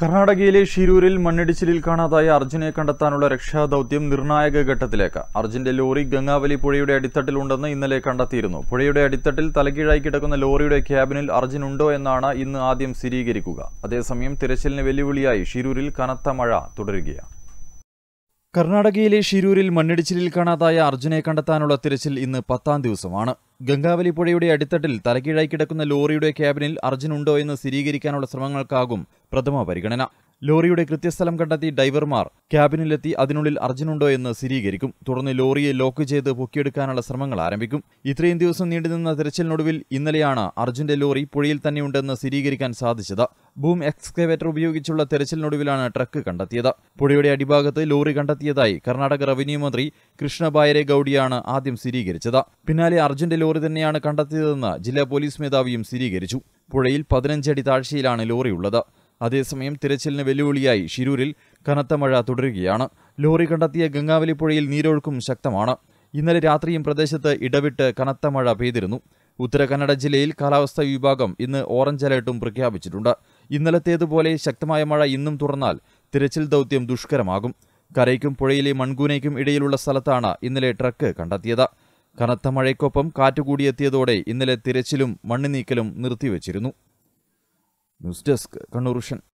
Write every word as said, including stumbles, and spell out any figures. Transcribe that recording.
കർണാടകയിലെ ഷിരൂരിൽ മണ്ണിടിച്ചിലിൽ കാണാതായ അർജുനെ കണ്ടെത്താനുള്ള രക്ഷാദൌത്യം നിർണായക ഘട്ടത്തിലേക്ക്. അർജുന്റെ ലോറി ഗംഗാവലി പുഴയുടെ അടിത്തട്ടിലുണ്ടെന്ന് ഇന്നലെ കണ്ടെത്തിയിരുന്നു. പുഴയുടെ അടിത്തട്ടിൽ തലകീഴായി കിടക്കുന്ന ലോറിയുടെ ക്യാബിനിൽ അർജുൻ ഉണ്ടോ എന്നാണ് ഇന്ന് ആദ്യം സ്ഥിരീകരിക്കുക. അതേസമയം തിരച്ചിലിന് വെല്ലുവിളിയായി ഷിരൂരിൽ കനത്ത മഴ തുടരുകയാണ്. കർണാടകയിലെ ഷിരൂരിൽ മണ്ണിടിച്ചിലിൽ കാണാതായ അർജുനെ കണ്ടെത്താനുള്ള തിരച്ചിൽ ഇന്ന് പത്താം ദിവസമാണ്. ഗംഗാവലി പുഴയുടെ അടിത്തട്ടിൽ തലകീഴായി കിടക്കുന്ന ലോറിയുടെ ക്യാബിനിൽ അർജുൻ ഉണ്ടോ എന്ന് സ്ഥിരീകരിക്കാനുള്ള ശ്രമങ്ങൾക്കാകും പ്രഥമ പരിഗണന. ലോറിയുടെ കൃത്യസ്ഥലം കണ്ടെത്തി ഡ്രൈവർമാർ ക്യാബിനിലെത്തി അതിനുള്ളിൽ അർജുനുണ്ടോ എന്ന് സ്ഥിരീകരിക്കും. തുടർന്ന് ലോറിയെ ലോക്ക് ചെയ്ത് പൊക്കിയെടുക്കാനുള്ള ശ്രമങ്ങൾ ആരംഭിക്കും. ഇത്രയും ദിവസം നീണ്ടുനിന്ന തിരച്ചിലിനൊടുവിൽ ഇന്നലെയാണ് അർജുന്റെ ലോറി പുഴയിൽ തന്നെയുണ്ടെന്ന് സ്ഥിരീകരിക്കാൻ സാധിച്ചത്. ബൂം എക്സ്കവേറ്റർ ഉപയോഗിച്ചുള്ള തെരച്ചിലിനൊടുവിലാണ് ട്രക്ക് കണ്ടെത്തിയത്. പുഴയുടെ അടിഭാഗത്ത് ലോറി കണ്ടെത്തിയതായി കർണാടക റവന്യൂ മന്ത്രി കൃഷ്ണ ബായരെ ഗൌഡിയാണ് ആദ്യം സ്ഥിരീകരിച്ചത്. പിന്നാലെ അർജുന്റെ ലോറി തന്നെയാണ് കണ്ടെത്തിയതെന്ന് ജില്ലാ പോലീസ് മേധാവിയും സ്ഥിരീകരിച്ചു. പുഴയിൽ പതിനഞ്ചടി താഴ്ചയിലാണ് ലോറിയുള്ളത്. അതേസമയം തിരച്ചിലിന് വെല്ലുവിളിയായി ഷിരൂരിൽ കനത്ത മഴ തുടരുകയാണ്. ലോറി കണ്ടെത്തിയ ഗംഗാവലി പുഴയിൽ നീരൊഴുക്കും ശക്തമാണ്. ഇന്നലെ രാത്രിയും പ്രദേശത്ത് ഇടവിട്ട് കനത്ത മഴ പെയ്തിരുന്നു. ഉത്തര കന്നഡ ജില്ലയിൽ കാലാവസ്ഥാ വിഭാഗം ഇന്ന് ഓറഞ്ച് അലർട്ടും പ്രഖ്യാപിച്ചിട്ടുണ്ട്. ഇന്നലത്തേതുപോലെ ശക്തമായ മഴ ഇന്നും തുടർന്നാൽ തിരച്ചിൽ ദൌത്യം ദുഷ്കരമാകും. കരയ്ക്കും പുഴയിലെ മൺകൂനയ്ക്കും ഇടയിലുള്ള സ്ഥലത്താണ് ഇന്നലെ ട്രക്ക് കണ്ടെത്തിയത്. കനത്ത മഴയ്ക്കൊപ്പം കാറ്റുകൂടിയെത്തിയതോടെ ഇന്നലെ തിരച്ചിലും മണ്ണ് നീക്കലും നിർത്തിവച്ചിരുന്നു. News desk Kannur vision.